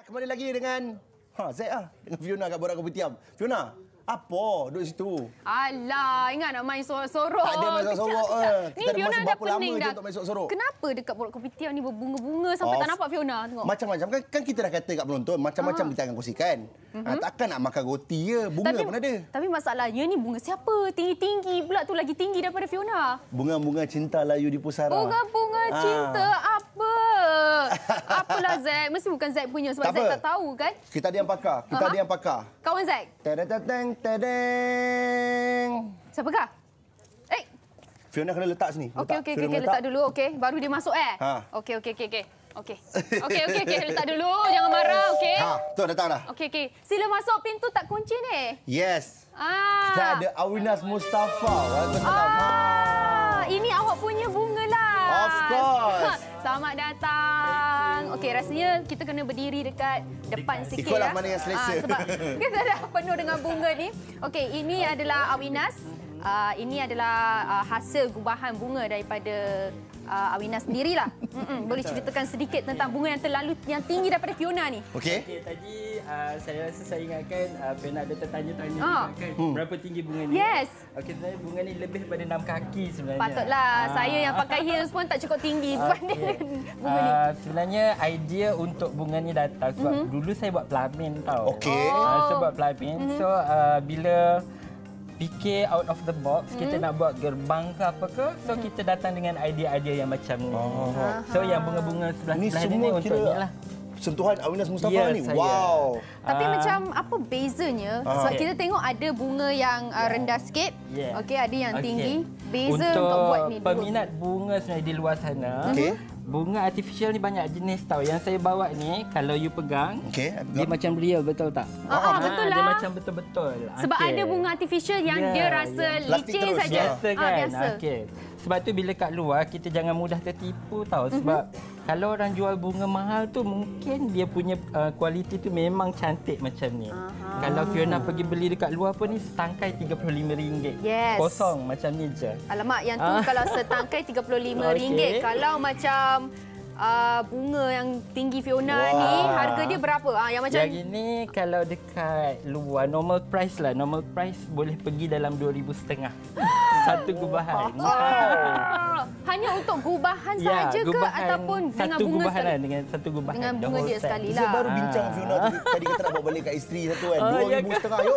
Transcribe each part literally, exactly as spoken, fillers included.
Kembali lagi dengan ha Zaid ah dengan Fiona kat Borak Kopitiam. Fiona, apa duduk situ? Alah, ingat nak main sorok-sorok. Tak ada main sorok-sorok. Eh. Ni Fiona dah pening dah. Untuk main sorok-sorok. Kenapa dekat Borak Kopitiam ni berbunga-bunga sampai oh. tak nampak Fiona? Tengok. Macam-macam kan, kan kita dah kata kat penonton, macam-macam ah. kita akan kongsikan. Mm-hmm. Ha, takkan nak makan roti je, bunga tapi, pun ada. Tapi masalahnya ni bunga siapa? Tinggi-tinggi pula tu, lagi tinggi daripada Fiona. Bunga-bunga cinta layu di pusara. Bunga-bunga ah. cinta apa? Apalah Zaid, mesti bukan Zaid punya sebab tak Zaid apa. tak tahu kan? Kita ada yang pakar, kita uh-huh. ada yang pakar. Kawan Zaid. Tadadadang, tadang. Siapakah? Eh. Fiona kena letak sini. Okey okey okey, letak. letak dulu okey. Baru dia masuk eh. Ha. Okey okey okey okey. Okey. Okey okey okey, letak dulu. Jangan marah, okey? Ha, tu datang dah. Okey okey. Sila masuk, pintu tak kunci ni. Yes. Ah. Kita ada Awienaz Mustafha. Ah, ini awak punya bunga lah. Of course. Selamat datang. Okey, rasanya kita kena berdiri dekat depan sikit. Ikutlah ya. mana yang selesa. Ah, sebab kita dah penuh dengan bunga ni. Okey, ini adalah Awienaz. Uh, ini adalah uh, hasil gubahan bunga daripada uh, Awienaz sendirilah. Mm-mm. Boleh ceritakan sedikit tentang bunga yang terlalu yang tinggi daripada Fiona ni? Okey. Okay, tadi uh, saya rasa saya ingatkan uh, Fiona ada tertanya-tanya ah. kan hmm. berapa tinggi bunga ni. Yes. Okey, sebenarnya bunga ni lebih daripada enam kaki sebenarnya. Patutlah. Ah. Saya yang pakai heels pun tak cukup tinggi berbanding okay. dengan bunga ni. Uh, sebenarnya idea untuk bunga ni datang sebab mm-hmm. dulu saya buat pelamin tau. Okey. Oh. Uh, saya buat pelamin. Mm-hmm. So uh, bila fikir out of the box, hmm. kita nak buat gerbang ke apa ke, so kita datang dengan idea-idea yang macam ni. Oh. So yang bunga-bunga sebelah-sebelah ni, ni untuk ni lah. Sentuhan Awienaz Mustafha yes, ni. Saya. Wow. Tapi uh, macam apa bezanya? Uh, sebab okay. kita tengok ada bunga yang uh, rendah sikit, yeah. okey, ada yang okay. tinggi. Beza untuk, untuk buat ni dulu. Peminat bunga sebenarnya di luar sana. Okay. Bunga artificial ni banyak jenis tau. Yang saya bawa ni, kalau you pegang, okay, dia macam real, betul tak? Ah, ah, betul lah. Dia macam betul-betul. Sebab okay. ada bunga artificial yang yeah, dia rasa yeah. licin saja. Biasa kan? Ah, biasa. Okay. Sebab tu bila kat luar, kita jangan mudah tertipu tau. Sebab mm-hmm. kalau orang jual bunga mahal tu, mungkin dia punya uh, kualiti tu memang cantik macam ni. Aha. Kalau Fiona pergi beli dekat luar pun ni setangkai tiga puluh lima ringgit. Yes. Kosong macam ni je. Alamak, yang tu ah. kalau setangkai tiga puluh lima ringgit. Okay. Kalau macam uh, bunga yang tinggi Fiona wow. ni, harga dia berapa? Ah, yang macam yang ini kalau dekat luar normal price lah. Normal price boleh pergi dalam dua ribu setengah. Satu gubahan. Oh. Hanya untuk gubahan ya, saja ke ataupun dengan satu bunga gubahan sekali? Lah, dengan satu gubahan. Dengan bunga dia sekali lah. Saya baru bincang Fiona tu, tadi kita nak bawa balik kat isteri satu kan. Dua ribu setengah, yuk.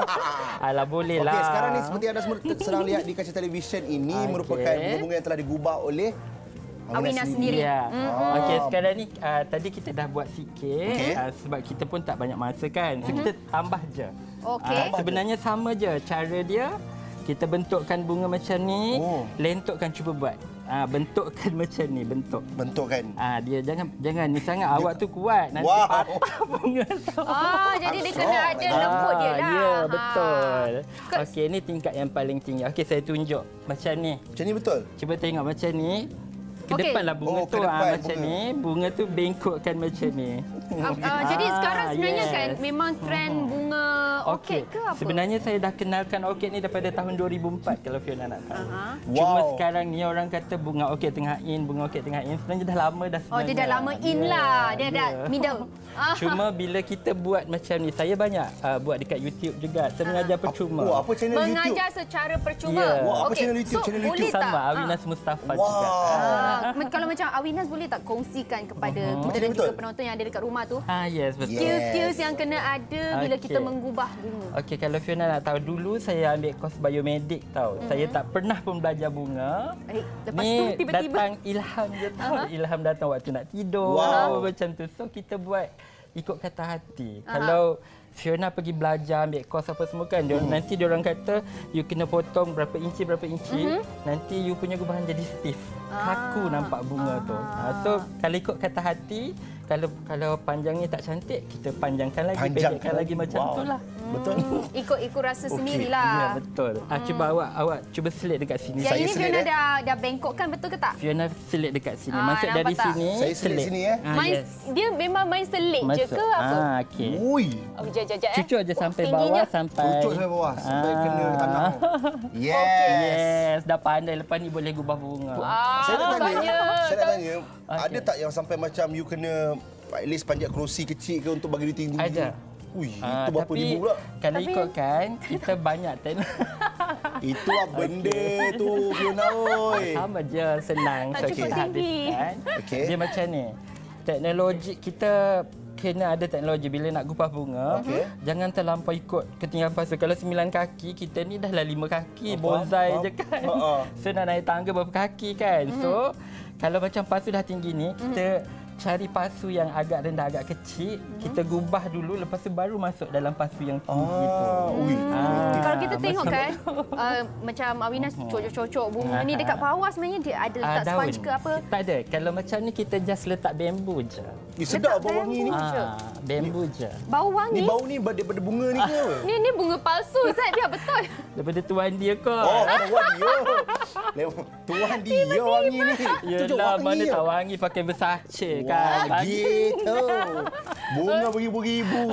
Alah, boleh lah. Okey, sekarang ni seperti anda sedang lihat di kaca televisyen ini okay. merupakan bunga-bunga yang telah digubah oleh Awienaz sendiri. Ya. Mm-hmm. Okey, sekarang ni uh, tadi kita dah buat sikit okay. uh, sebab kita pun tak banyak masa kan. So mm-hmm. kita tambah je. Okey. Uh, sebenarnya sama je cara dia. Kita bentukkan bunga macam ni, oh. lentukkan cuba buat. Ah, bentukkan macam ni, bentuk. Bentukkan. Ah, dia jangan jangan ni sangat dia, awak tu kuat nanti wow. patah bunga tu. Ah, jadi dia kena ada lembut dia lah. Ya, yeah, betul. Ha. Okey, ni tingkat yang paling tinggi. Okey, saya tunjuk macam ni. Macam ni betul. Cuba tengok macam ni. Ke okay. depanlah bunga oh, tu depan, ah, macam bunga. ni. Bunga tu bengkokkan macam ni. Uh, uh, jadi sekarang sebenarnya yes. kan memang trend bunga orchid okay. ke apa? Sebenarnya saya dah kenalkan orchid ni daripada tahun dua ribu empat kalau Fiona nak tahu. Uh-huh. Cuma wow. sekarang ni orang kata bunga orchid tengah in, bunga orchid tengah in. Sebenarnya dah lama dah sebenarnya. Oh, dia dah lama in yeah. lah. Dia yeah. dah middle. Cuma bila kita buat macam ni, saya banyak uh, buat dekat YouTube juga. Saya mengajar percuma. Oh, apa channel mengajar YouTube? Mengajar secara percuma. Yeah. Wah, apa okay. channel YouTube? So, channel YouTube sama Awienaz Mustafha wow. juga. Uh, kalau macam Awienaz boleh tak kongsikan kepada uh-huh. kita dan juga penonton yang ada dekat rumah tu? Ah, yes, betul. Skills-skills yang kena ada bila okay. kita menggubah bunga. Okey, kalau Fiona nak tahu, dulu saya ambil kos biomedik tahu. Mm-hmm. Saya tak pernah pun belajar bunga. Eh, lepas ni tu tiba-tiba datang ilham je tahu. Uh-huh. Ilham datang waktu nak tidur wow. macam tu. So kita buat ikut kata hati. Uh-huh. Kalau Fiona pergi belajar, ambil kos apa semua kan, dia, hmm. nanti dia orang kata you kena potong berapa inci berapa inci, mm-hmm. nanti you punya gubahan jadi stiff. Ah. Kaku nampak bunga ah. tu. Ha, so kalau ikut kata hati, kalau kalau panjangnya tak cantik, kita panjangkan lagi, panjangkan pendekkan lagi macam wow. itulah. Betul. Ikut-ikut rasa okay. sendirilah. Ya, betul. Ah, hmm. cuba awak awak cuba selit dekat sini. Yang saya ini Fiona eh? dah dah bengkokkan betul ke tak? Fiona selit dekat sini. Ah, Maksud dari tak? sini. Saya selit sini eh. Ah, main, yes. Dia memang main selit Masuk. je ke apa? Ah, okey. Ui. Oh, jap jap jap eh. Cucuk aja sampai bawah sampai. Cucuk sampai bawah sampai ah. kena tanah. Yes. Okay. Yes, dah pandai, lepas ni boleh gubah bunga. Ah, saya nak tanya, tanya. saya nak tanya, okay. ada tak yang sampai macam you kena at least panjat kerusi kecil ke untuk bagi dia tinggi? Ada. Ui, Ah, itu berapa tapi, ribu pula? Kalau Tapi- ikutkan, kita banyak teknologi. Itu apa benda tu, Fiona oi? Sama je, senang. Tak So, cukup kita tinggi. habiskan. Okey. Dia macam ni. Teknologi, kita kena ada teknologi bila nak gupah bunga. Okey. Jangan terlampau ikut ketinggian pasu. Kalau sembilan kaki, kita ni dah lah lima kaki. Oh, Bonsai faham, je kan. faham. Ha, ha. So, nak naik tangga berapa kaki kan. So, kalau macam pasu dah tinggi ni, kita cari pasu yang agak rendah, agak kecil. Kita gubah dulu, lepas tu baru masuk dalam pasu yang tinggi tu. Ah, ui. Ah, Kalau kita tengok macam kan, uh, macam Awienaz cocok-cocok bunga ni dekat bawah sebenarnya dia ada Ah, letak sponge ke apa? Tak ada. Kalau macam ni kita just letak bambu je. Eh, sedap Letak bau wangi ni. bambu. Ah, bambu je. Bau Ni wangi. bau ni daripada bunga ni ke? Ni ni bunga palsu Zat, biar betul. Daripada tuan dia kot. Oh, tuan dia. Lewat tuan dia wangi ni. Tunjuk Yelah, wangi mana je. tak wangi pakai Versace kan. Wah, gitu. Bunga beribu-ribu.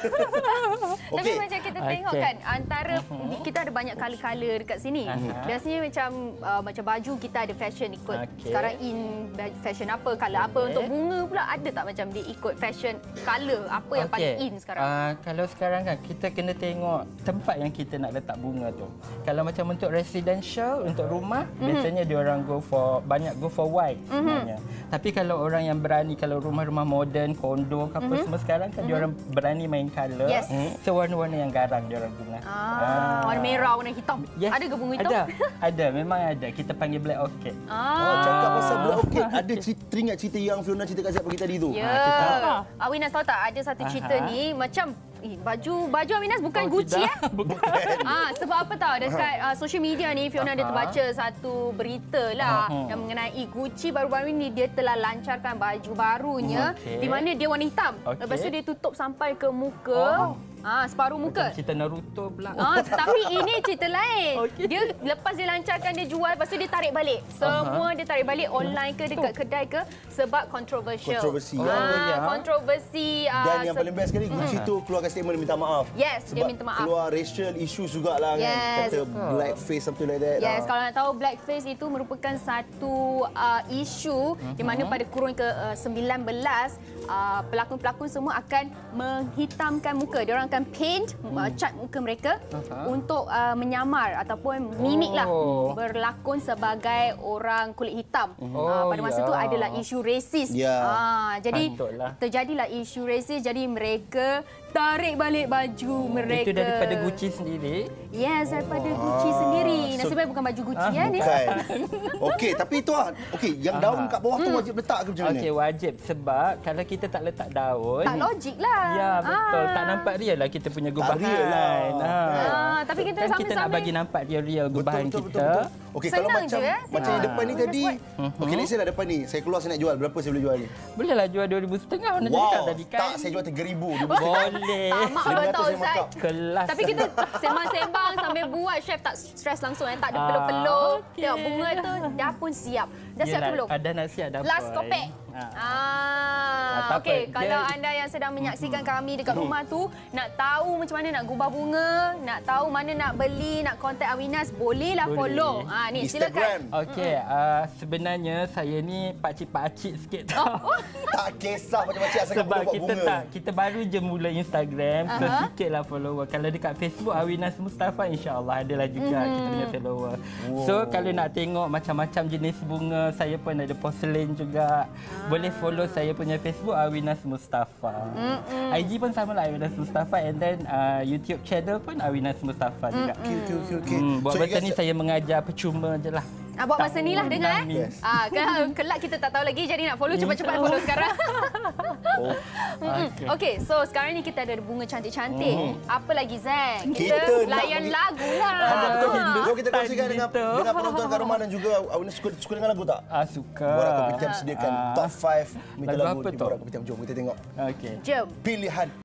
Tapi Okey. macam kita Okey. tengok kan antara kita ada banyak color-color dekat sini. Aha. Biasanya macam uh, macam baju kita ada fashion ikut Okey. sekarang in baju fashion apa, color apa. Okey. Untuk bunga pula ada tak macam dia ikut fashion color apa yang paling in sekarang? Uh, kalau sekarang kan kita kena tengok tempat yang kita nak letak bunga tu. Kalau macam untuk residential, untuk rumah, mm-hmm. biasanya dia orang go for banyak go for white sebenarnya. Mm-hmm. Tapi kalau orang yang berani, kalau rumah-rumah moden, kondo ke apa mm-hmm. semua sekarang kan mm-hmm. dia orang berani main color. Yes. So warna-warna yang garang dia orang guna. Ah, warna merah, warna hitam. Yes. Ada ke bunga hitam? Ada. Ada, memang ada. Kita panggil black orchid. Ah. Oh, cakap pasal Black Orchid. Ada cerita, teringat cerita yang Fiona cerita kat saya pagi tadi tu? Ya. kita- Awienaz tahu tak ada satu cerita Aha. ni macam eh, baju baju Awienaz bukan Oh, Gucci tidak. eh. Bukan. Ah, sebab apa tahu dekat uh, social media ni Fiona ada Aha. terbaca satu berita lah Aha. yang mengenai Gucci baru-baru ni dia telah lancarkan baju barunya Okey. di mana dia warna hitam. Okey. Lepas tu dia tutup sampai ke muka. Oh. Ah, separuh muka. Cerita Naruto pula. Ah, tapi ini cerita lain. Okey. Dia lepas dia lancarkan dia jual, lepas tu dia tarik balik. Semua dia tarik balik online ke dekat kedai ke sebab controversial. Kontroversi. Oh, Ah, ya. kontroversi. ah, Dan yang se- paling best sekali, Gucci tu keluarkan statement minta maaf. Yes, dia Sebab minta maaf. keluar racial issues jugalah kan. Yes. Kata blackface, something like that. Yes, Ah. kalau nak tahu blackface itu merupakan satu uh, isu uh-huh. di mana pada kurun ke uh, sembilan belas uh, pelakon-pelakon semua akan menghitamkan muka. Dia orang akan paint uh, cat muka mereka Uh-huh. untuk uh, menyamar ataupun mimiklah Oh. berlakon sebagai orang kulit hitam. Oh, uh, pada masa ya. itu adalah isu rasis. Ya. Ah, jadi Patutlah. terjadilah isu rasis, jadi mereka tarik balik baju mereka. Itu daripada Gucci sendiri. Yes, daripada Gucci sendiri. Nasib so- baik bukan baju Gucci Ah, ya ni. Bukan. Okey, tapi tu ah. Okey, yang daun kat bawah tu Hmm. wajib letak ke macam mana? Okey, wajib. Sebab kalau kita tak letak daun... Tak logik lah. Ya, betul. Ah. Tak nampak real lah kita punya gubahan. real lah. Ah. Ah, tapi kita kan kita nak sambil-sambil- bagi nampak real-real gubahan betul, kita. betul, betul. Okey, kalau Senang macam je, eh. macam yang Ah. depan ni tadi. Okey, let's say lah depan ni. Saya keluar saya nak jual. Berapa saya boleh jual ni? Bolehlah jual dua ribu setengah. Mana Wow. cakap tadi kan? Tak, saya jual tiga ribu. Boleh. Tak mak Lima kalau ratus tahu saya Zat. markup. Kelas. Tapi kita sembang-sembang sambil buat, chef tak stres langsung eh. Tak ada Ah, peluk-peluk. okey. Tengok bunga tu dah pun siap. Dah siap Yelah, ke belum? Ada nasi, ada apa. Last kopek. Ah. Ah, tak apa. okey. Dia- Kalau anda yang sedang menyaksikan kami dekat rumah tu, nak tahu macam mana nak gubah bunga, nak tahu mana nak beli, nak kontak Awienaz, bolehlah Boleh. follow. Ah, ni silakan. Instagram. Okey, uh, sebenarnya saya ni pakcik-pakcik sikit tau. Oh, Tak kisah macam-macam asalkan Sebab boleh buat kita bunga. tak, kita baru je mula Instagram, so Aha. sikitlah follower. Kalau dekat Facebook Awienaz Mustafha, insya-Allah adalah juga Mhm. kita punya follower. So kalau nak tengok macam-macam jenis bunga, saya pun ada porcelain juga. Boleh follow saya punya Facebook Awienaz Mustafha. I G pun sama lah Awienaz Mustafha, and then uh, YouTube channel pun Awienaz Mustafha juga. Okey, okey, okey, okey. Hmm, buat So, you masa guys- ni saya mengajar percuma je lah. Ah, buat masa ni lah dengar eh. Amin. Yes. Ah, ke- kelak kita tak tahu lagi, jadi nak follow cepat-cepat follow sekarang. Oh, Mm-mm. Okey. Okey, so sekarang ni kita ada bunga cantik-cantik. Apa lagi Zat? Kita, Kita nak layan bagi- lagu lah. Ah, betul. Hindustan Jom kita kongsikan dengan, gitu. dengan penonton kat rumah dan juga Awienaz suka, suka dengan lagu tak? Ah, suka. Borak Kopitiam sediakan Ah. top lima minta Lagu lagu apa di tu? Borak Kopitiam. Jom kita tengok Okey. Jom. pilihan